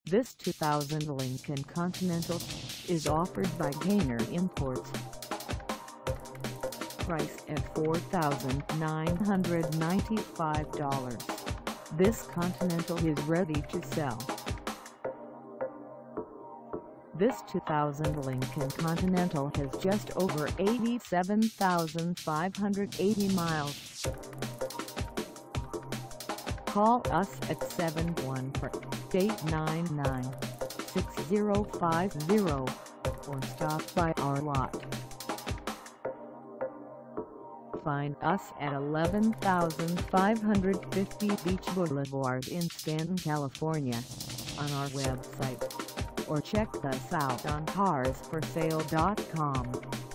This 2000 Lincoln Continental is offered by Gaynor Imports. Price at $4,995. This Continental is ready to sell. This 2000 Lincoln Continental has just over 87,580 miles. Call us at 714-899-6050 or stop by our lot. Find us at 11,550 Beach Blvd in Stanton, California, on our website, or check us out on carsforsale.com.